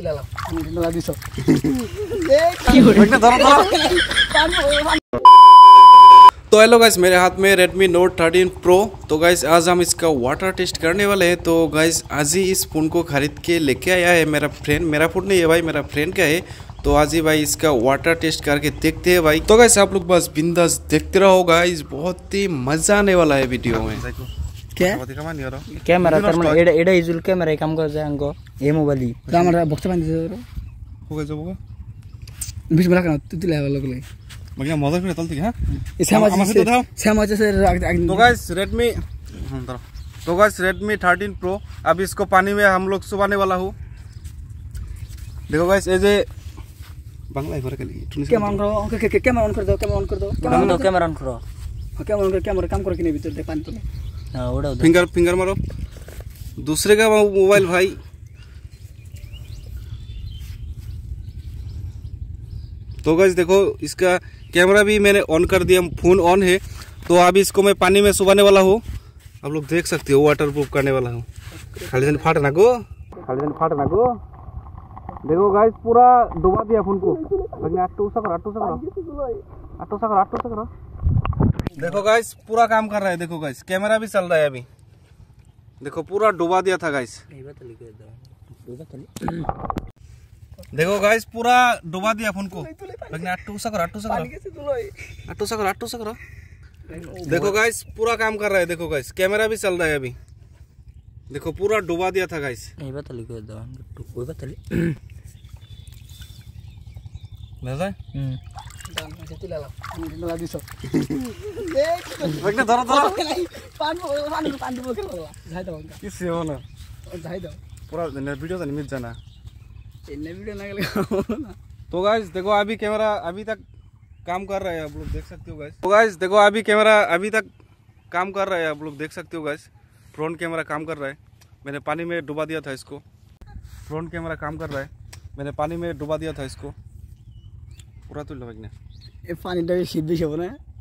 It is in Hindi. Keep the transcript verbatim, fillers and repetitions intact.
তুলে লাও মেলা দিছো तो हेलो गाइस, मेरे हाथ में Redmi Note थर्टीन Pro। तो गाइस आज हम इसका वाटर टेस्ट करने वाले हैं। तो गाइस आज ही इस फ़ोन को ख़रीद के लेके आया है मेरा फ्रेंड। मेरा फ़ोन नहीं है भाई, मेरा फ्रेंड का है। तो आज ही भाई इसका वाटर टेस्ट करके देखते हैं भाई। तो गाइस आप लोग बस बिंदास देखते रहो गाइस, बहुत ही मजा आने वाला है वीडियो में। क्या कैमरा तरमान एडा एडा इजुल कैमरा काम कर जाए अंको ए मोबाइल कैमरा बक्स बांध दे रो हो गया जो होगा बीच में रखना तू ले वाला ले मगर मजा करे चलती है। इसे हम से सेम वजह से तो गाइस Redmi तो गाइस Redmi थर्टीन Pro अब इसको पानी में हम लोग सुबाने वाला हूँ। देखो गाइस ये जे बांग्ला इधर के लिए कैमरा ऑन करो, कैमरा ऑन कर दो, कैमरा ऑन कर दो, कैमरा कैमरा ऑन करो, कैमरा ऑन कर, कैमरा काम करो कि नहीं भीतर दे पानी तो हां उड़ा उधर फिंगर फिंगर मारो दूसरे का मोबाइल भाई। तो गाइस देखो इसका कैमरा भी मैंने ऑन कर दिया, फोन ऑन है। तो अभी इसको मैं पानी में सुबाने वाला हूँ। आप लोग देख सकते हो वाटर प्रूफ करने वाला हूँ। खाली दिन फाट ना को खाली दिन फाट ना को देखो गाइस पूरा डुबा दिया फोन को। आटो सा करो आटो सा करो आटो सा करो आटो सा करो। देखो गाइस पूरा काम कर रहा है। देखो गाइस कैमरा भी चल रहा है अभी। देखो पूरा डुबा दिया था गाइस। देखो गाइस पूरा डुबा दिया फोन को। आटो सा करो आटो सा करो आटो सा करो आटो सा करो। देखो गाइस पूरा काम कर रहा है। देखो गाइस कैमरा भी चल रहा है अभी। देखो पूरा डुबा दिया था गाइस। मजा है तू ले लाओ मेला दिसो देखने धरो धरो पानी पानी पानी बोल के लो जाई दो किससे हो ना जाई दो पूरा वीडियो तो नहीं जाना इन्ने वीडियो ना लगा ना। तो गाइस देखो अभी कैमरा अभी तक काम कर रहा है, आप लोग देख सकते हो गाइस। तो गाइस देखो अभी कैमरा अभी तक काम कर रहा है, आप लोग देख सकते हो गाइस। फ्रंट कैमरा काम कर रहा है। मैंने पानी में डुबा दिया था इसको। फ्रंट कैमरा काम कर रहा है। मैंने पानी में डुबा दिया था इसको पूरा। तो लगने ये पानी डबे सीधे से बना है।